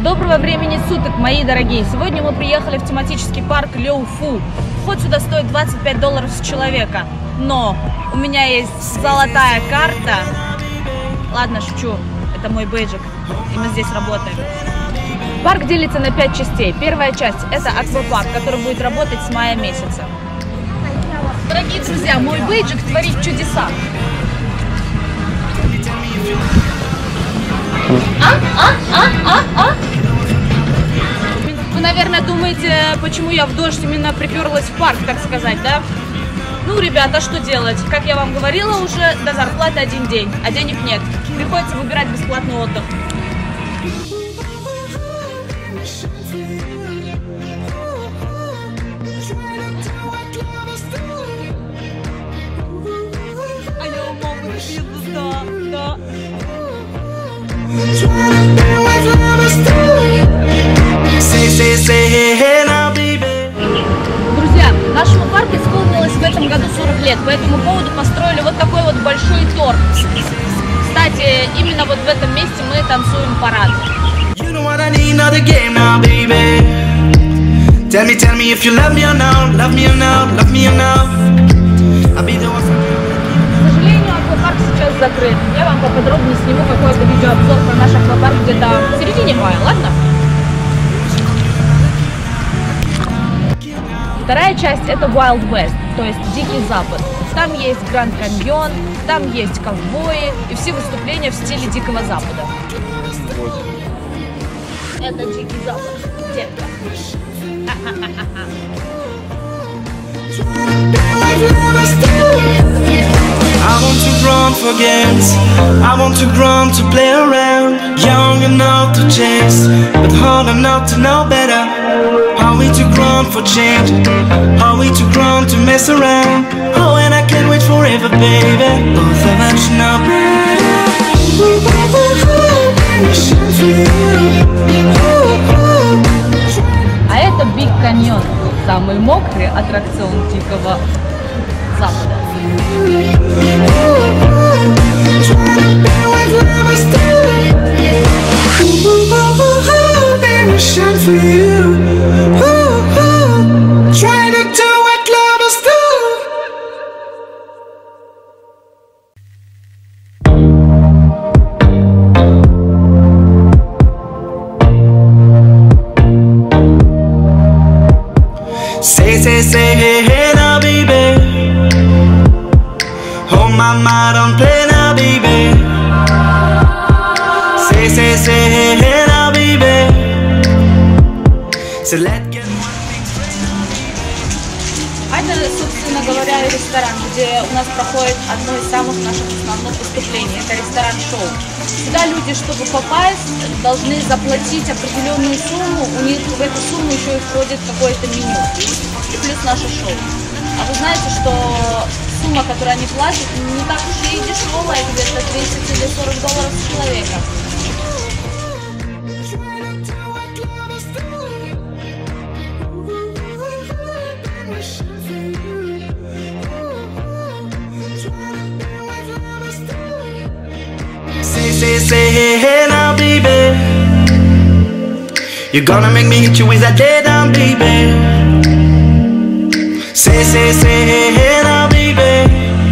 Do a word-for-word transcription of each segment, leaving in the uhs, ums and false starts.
Доброго времени суток, мои дорогие! Сегодня мы приехали в тематический парк Leofoo. Вход сюда стоит двадцать пять долларов с человека. Но у меня есть золотая карта. Ладно, шучу. Это мой бейджик. И мы здесь работаем. Парк делится на пять частей. Первая часть – это аквапарк, который будет работать с мая месяца. Дорогие друзья, мой бейджик творит чудеса. А? А? А? А? А? Вы, наверное, думаете, почему я в дождь именно приперлась в парк, так сказать, да? Ну, ребята, что делать? Как я вам говорила уже, до зарплаты один день, а денег нет. Приходится выбирать бесплатный отдых. А я маму виду, да, да. Друзья, нашему парку исполнилось в этом году сорок лет, по этому поводу построили вот такой вот большой торт. Кстати, именно вот в этом месте мы танцуем парад. К сожалению, аквапарк сейчас закрыт. Я вам поподробнее сниму какой-то видеообзор про наш аквапарк где-то в середине мая, ладно? Вторая часть – это Wild West, то есть Дикий Запад. Там есть Гранд Каньон, там есть ковбои и все выступления в стиле Дикого Запада. Это Дикий Запад, детка. I want to grow for games, I want to grow to play around. Young enough to chase, but old enough to know better. How we to grow for change, how we to grow to mess around. Oh, and I can't wait forever, baby. Both of us know better. А это Биг Каньон, самый мокрый аттракцион Дикого Запада. Say, say, say, hey, hey, now, baby. Hold my mind, don't play now, baby. Say, say, say, hey, hey, now, baby. So let's get one thing straight now, baby. Это, собственно говоря, ресторан, где у нас проходит одно из самых наших основных выступлений. Это ресторан-шоу. Сюда люди, чтобы попасть, должны заплатить определенную сумму. У них в эту сумму еще и входит какое-то меню. И плюс наше шоу. А вы знаете, что сумма, которую они платят, не так уж и дешевая, где-то тридцать или сорок долларов с человека. Say, say, say, hey, hey, now, baby. You're gonna make me hit you with that dead down, baby. Say, say, say, hey, hey, now, baby.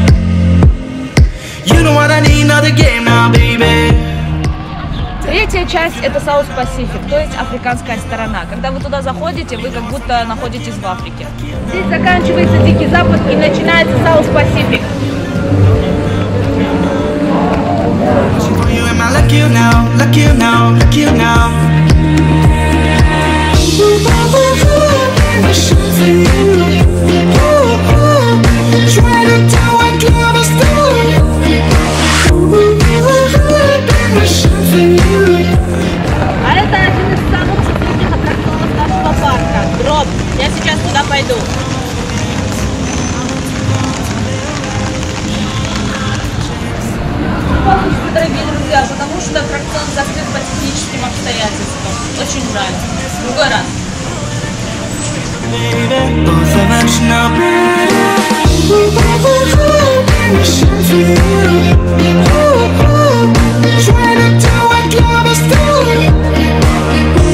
You know what I need, another game now, baby. Третья часть – это South Pacific, то есть африканская сторона. Когда вы туда заходите, вы как будто находитесь в Африке. Здесь заканчивается Дикий Запад и начинается South Pacific. Like you now, like you now, like you now. Try to tell what love is doing. А это один из самых секретных аттракционов нашего парка. Дроп. Я сейчас туда пойду. Дорогие друзья, потому что аттракцион закрыт по техническим обстоятельствам. Очень жаль. В другой раз. Try to tell what love is doing.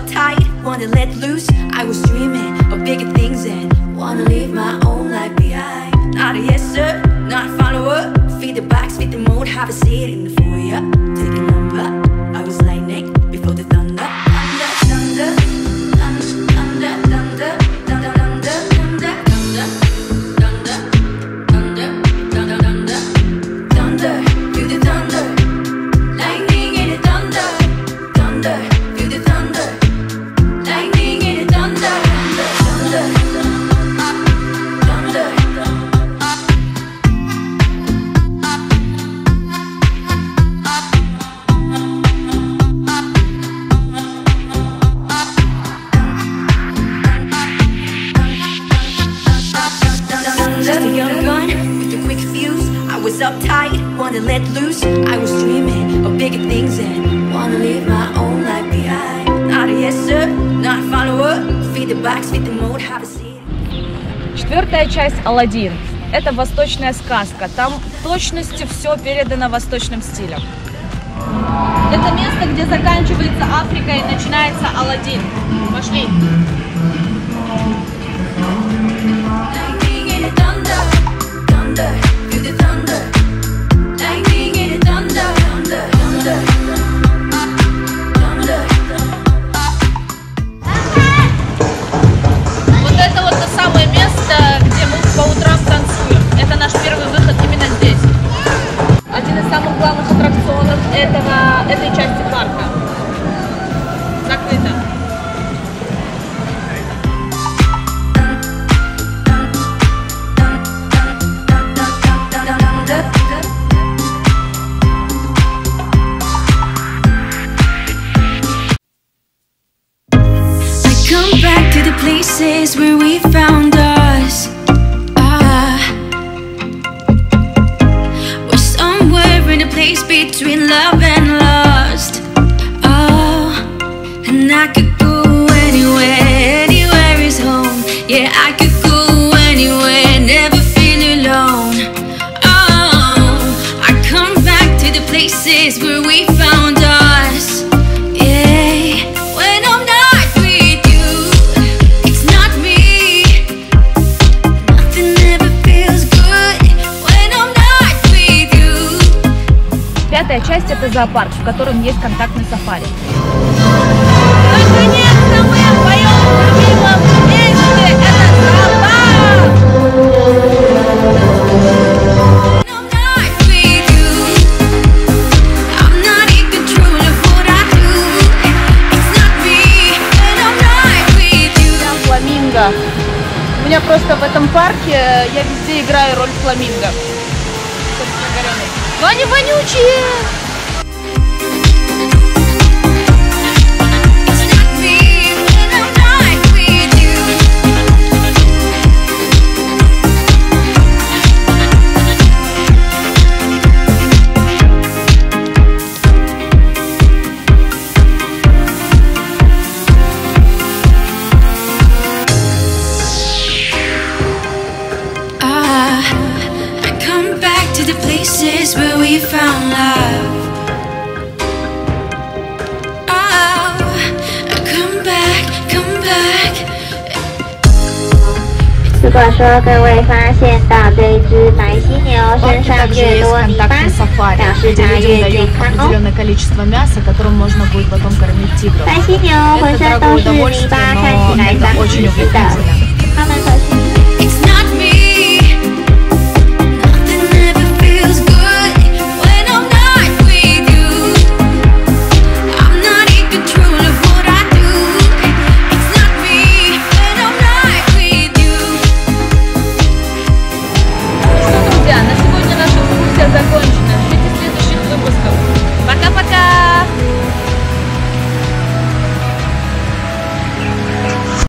uptight, wanna let loose. I was dreaming of bigger things and wanna leave my own life behind. Not a yes sir, not a follower. Feed the box, feed the mold, have a seat in the foyer. Take a number, I was lightning before the thunder. Thunder, thunder, thunder, thunder, thunder, thunder, thunder, thunder, thunder, thunder, thunder, thunder, feel the thunder, lightning in the thunder, thunder, feel the thunder, lightning in the thunder, thunder, thunder, thunder. Just a young gun with a quick fuse. I was uptight, wanna let loose. I was dreaming of bigger things and wanna leave my own life behind. Not a yes sir, not a follower. Feed the box, feed the mold, have a seat. Четвертая часть «Аладдин». Это восточная сказка. Там в точности все передано восточным стилем. Это место, где заканчивается Африка и начинается Аладдин. Пошли. Вот это вот то самое место, где мы по утрам танцуем. Это наш первый выход именно здесь. Один из самых главных аттракционов этого, этой части парка. Закрыто. Come back to the places where we found us. Ah, we're somewhere in a place between love and lust. Oh, and I could go anywhere, anywhere is home. Yeah, I could go anywhere, never feel alone. Oh, I come back to the places where we found us. Yeah, when I'm not Пятая часть – это зоопарк, в котором есть контактный сафари. Наконец-то мы в моем любимом месте! Это зоопарк! Фламинго. У меня просто в этом парке я везде играю роль фламинго. Но они вонючие! The places where we found love. Oh, come back, come back. 如果说各位发现到这只白犀牛身上越多泥巴，表示它越健康哦。 количество мяса, которым можно будет потом кормить тигров. 白犀牛浑身都是泥巴，看起来脏兮兮的，它们可是